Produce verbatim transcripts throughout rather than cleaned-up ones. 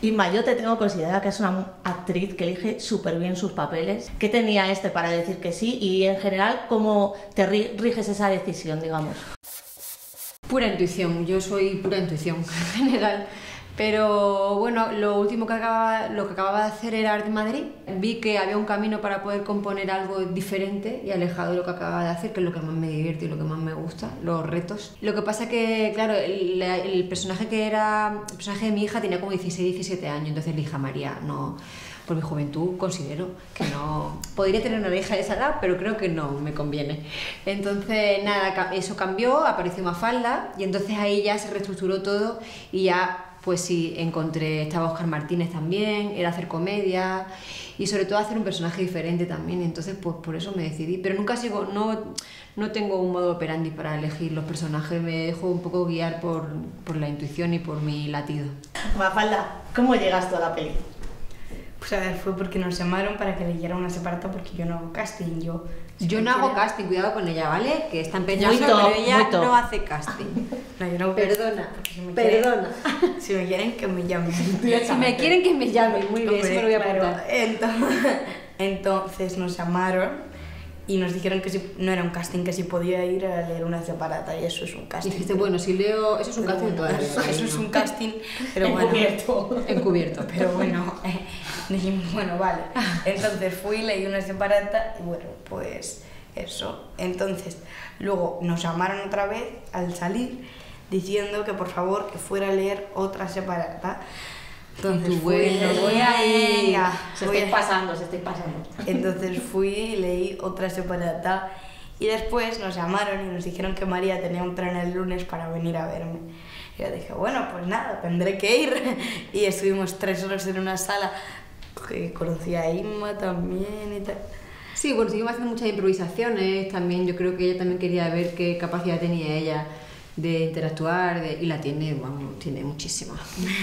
Inma, yo te tengo considerada que es una actriz que elige súper bien sus papeles. ¿Qué tenía este para decir que sí? Y en general, ¿cómo te riges esa decisión, digamos? Pura intuición, yo soy pura intuición en general. Pero bueno, lo último que acababa, lo que acababa de hacer era Arte en Madrid. Vi que había un camino para poder componer algo diferente y alejado de lo que acababa de hacer, que es lo que más me divierte y lo que más me gusta, los retos. Lo que pasa que, claro, el, el personaje que era, el personaje de mi hija tenía como dieciséis, diecisiete años, entonces le dije a María, no, por mi juventud considero que no, podría tener una hija de esa edad, pero creo que no me conviene. Entonces, nada, eso cambió, apareció Mafalda y entonces ahí ya se reestructuró todo y ya... Pues sí, encontré, estaba Óscar Martínez también, era hacer comedia y sobre todo hacer un personaje diferente también, entonces pues por eso me decidí, pero nunca sigo, no, no tengo un modo operandi para elegir los personajes, me dejo un poco guiar por, por la intuición y por mi latido. Mafalda, ¿cómo llegas tú a la peli? Pues a ver, fue porque nos llamaron para que leyera una separata porque yo no hago casting, yo... Si yo no hago quiera... casting, cuidado con ella, ¿vale? Que está empeñada, pero ella no hace casting. No, yo no hago Perdona, si me perdona. Quieren, si me quieren, que me llamen. Si me quieren, que me llamen, muy bien, eso me lo voy a apuntar. Entonces, entonces nos llamaron y nos dijeron que si, no era un casting, que si podía ir a leer una separata y eso es un casting. Y dijiste, bueno, si leo, eso es un casting bueno, todavía. Eso, eso es un casting, pero bueno. Encubierto. Encubierto. Pero bueno, eh, dijimos, bueno, vale. Entonces fui, leí una separata y bueno, pues eso. Entonces, luego nos llamaron otra vez al salir diciendo que por favor que fuera a leer otra separata. Entonces fui, bueno, voy a ir. Se estáis pasando, se estáis pasando. Entonces fui, leí otra separata y después nos llamaron y nos dijeron que María tenía un tren el lunes para venir a verme. Y yo dije, bueno, pues nada, tendré que ir. Y estuvimos tres horas en una sala que conocí a Inma también y tal. Sí, bueno, seguimos haciendo muchas improvisaciones también. Yo creo que ella también quería ver qué capacidad tenía ella de interactuar de, y la tiene, vamos, tiene muchísima.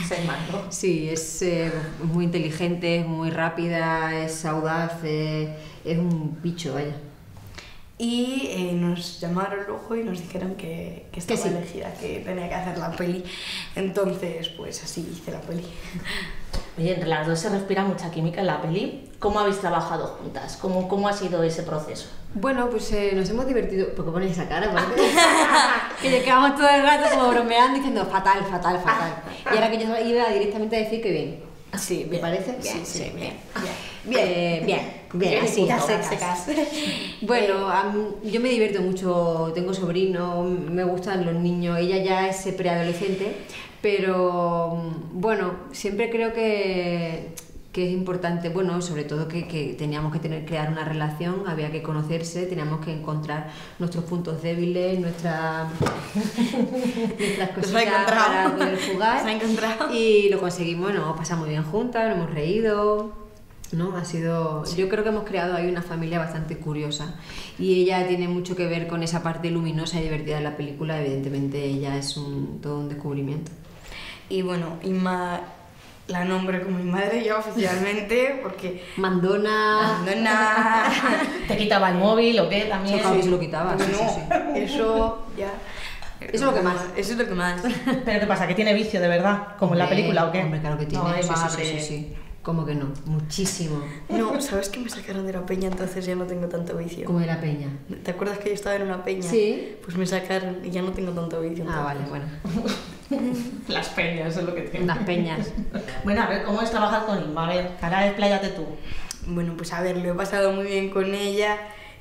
Sí, es eh, muy inteligente, es muy rápida, es audaz, eh, es un bicho, vaya. Y eh, nos llamaron luego y nos dijeron que, que estaba que sí. elegida, que tenía que hacer la peli. Entonces, pues así hice la peli. Oye, entre las dos se respira mucha química en la peli. ¿Cómo habéis trabajado juntas? ¿Cómo, cómo ha sido ese proceso? Bueno, pues eh, nos hemos divertido. ¿Por qué ponéis esa cara? Que ya quedamos todo el rato como bromeando diciendo fatal, fatal, fatal. Y ahora que yo iba directamente a decir que bien. Sí, ¿Me parece? Bien, Sí, sí, sí, bien. Bien, bien, bien, bien, así, ya secas. secas. Bueno, a mí- yo me divierto mucho, tengo sobrinos, me gustan los niños, ella ya es preadolescente, pero bueno, siempre creo que, que es importante, bueno, sobre todo que, que teníamos que tener, crear una relación, había que conocerse, teníamos que encontrar nuestros puntos débiles, nuestra, nuestras cositas para poder jugar. Se ha encontrado. Y lo conseguimos, nos hemos pasado muy bien juntas, nos hemos reído, ¿no? Ha sido, yo creo que hemos creado ahí una familia bastante curiosa y ella tiene mucho que ver con esa parte luminosa y divertida de la película, evidentemente ella es un, todo un descubrimiento. Y bueno, Inma la nombré como mi madre ya oficialmente porque... Mandona... Mandona... ¿Te quitaba el móvil o qué también? Sí, se lo quitaba, sí, No, sí, sí. eso ya... Eso es lo que más. Eso es lo que más. ¿Pero qué pasa? ¿Que tiene vicio de verdad? ¿Como en la película o qué? Hombre, claro que tiene, No, sí, es sí, madre. sí, sí, sí. ¿Cómo que no? Muchísimo. No, ¿sabes que me sacaron de la peña? Entonces ya no tengo tanto vicio. Como de la peña. ¿Te acuerdas que yo estaba en una peña? Sí. Pues me sacaron y ya no tengo tanto vicio. Ah, vale, entonces. bueno. Las peñas es lo que tiene. Las peñas. Bueno, a ver, ¿cómo es trabajar con Inma? A ver, cara, expláyate tú. Bueno, pues a ver, lo he pasado muy bien con ella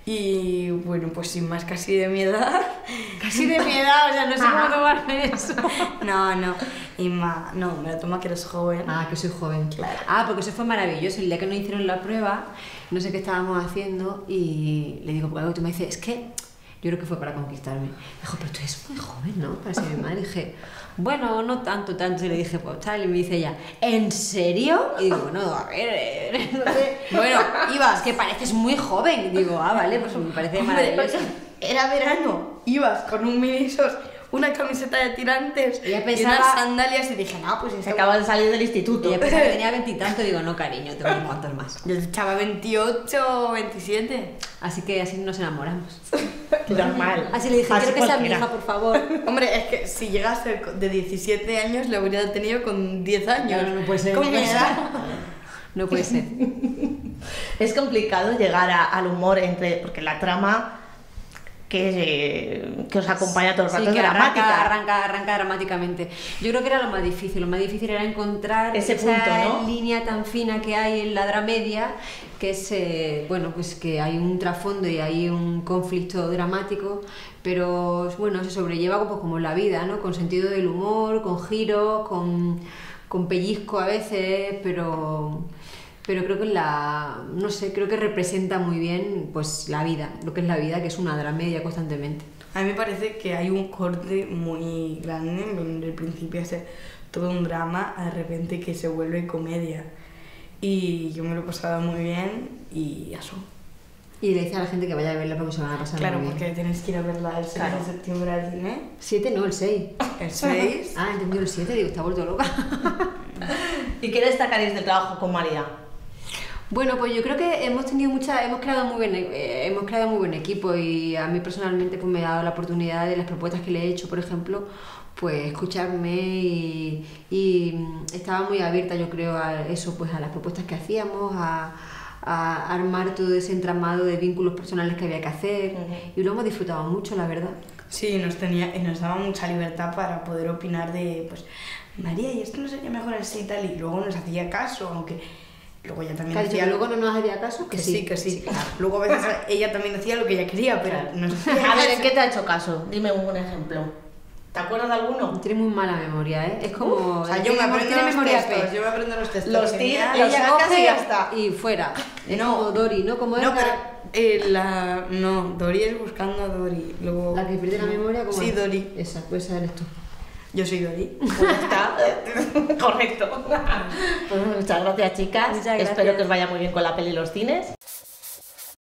y bueno, pues sin más, casi de mi edad. Casi de mi edad, o sea, no sé cómo tomarme eso. No, no, Inma, no, me la toma que eres joven. Ah, que soy joven. Claro. Ah, porque eso fue maravilloso. El día que nos hicieron la prueba, no sé qué estábamos haciendo y le digo, pues tú me dices, es que yo creo que fue para conquistarme. Me dijo, pero tú eres muy joven, ¿no? Para ser mi madre. Y dije, bueno, no tanto, tanto. Y le dije, pues tal. Y me dice ella, ¿en serio? Y digo, bueno, a ver, eh, no sé. Bueno, ibas, es que pareces muy joven. Y digo, ah, vale, pues me parece maravilloso. Era verano, ibas con un mini short, una camiseta de tirantes Ella y pensaba- unas sandalias y dije, no, pues Se esto... acaba de salir del instituto. Y ella pensaba que tenía veintitantos. Digo, no, cariño, tengo unos cuantos más. Yo echaba veintiocho, veintisiete. Así que así nos enamoramos. Normal. Así le dije, Así quiero que sea mi cualquiera. hija, por favor. Hombre, es que si llegase de diecisiete años, lo habría tenido con diez años. No, no puede ser. Con mi edad. No puede ser. Es complicado llegar a- al humor entre... Porque la trama que, que os acompaña todo el rato Sí, es que dramática. arranca, arranca, arranca dramáticamente. Yo creo que era lo más difícil. Lo más difícil era encontrar Ese esa punto, ¿no? línea tan fina que hay en la dramedia, que es, eh, bueno, pues que hay un trasfondo y hay un conflicto dramático, pero bueno, se sobrelleva pues, como en la vida, ¿no? Con sentido del humor, con giros, con, con pellizco a veces, pero... pero creo que la, no sé, creo que representa muy bien pues la vida, lo que es la vida, que es una dramedia constantemente. A mí me parece que hay un corte muy grande en el principio hace todo un drama, de repente que se vuelve comedia. Y yo me lo he pasado muy bien y eso. Y le dice a la gente que vaya a verla porque se van a pasar Claro, muy bien. porque tenéis que ir a verla el seis Claro. de septiembre al cine. Siete, no, el seis. El seis. Ah, entendido el siete, digo, está vuelto loca. ¿Y qué destacaréis del trabajo con María? Bueno, pues yo creo que hemos tenido mucha, hemos creado muy buen, eh, hemos creado muy buen equipo y a mí personalmente pues me ha dado la oportunidad de las propuestas que le he hecho, por ejemplo, pues escucharme y, y mm, estaba muy abierta, yo creo, a eso, pues a las propuestas que hacíamos, a, a armar todo ese entramado de vínculos personales que había que hacer. Ujú. Y lo hemos disfrutado mucho, la verdad. Sí, nos, tenía, y nos daba mucha libertad para poder opinar de, pues, María, y esto no sería mejor así y tal, y luego nos hacía caso, aunque luego ella también ¿Que ha dicho hacía que lo- luego no nos haría caso? Que sí, que sí. Luego a veces ella también hacía lo que ella quería, pero Claro. nos A ver, ¿en qué te ha hecho caso? Dime un ejemplo. ¿Te acuerdas de alguno? Tiene muy mala memoria, ¿eh? Es como... O sea, yo me tiene- aprendo tiene los memoria textos, P. yo me aprendo los textos. Los genial. tiene- los Ella sacas coge y ya está. y fuera. Es No. como Dori, ¿no? Como No, era pero eh, la... No, Dori es buscando a Dori. Luego... la que pierde la memoria. ¿Cómo Sí, es? Dori. Esa, pues esa eres tú. Yo soy Dori. Pues ya está. Correcto. Pues muchas gracias, chicas. Muchas gracias. Espero que os vaya muy bien con la peli y los cines.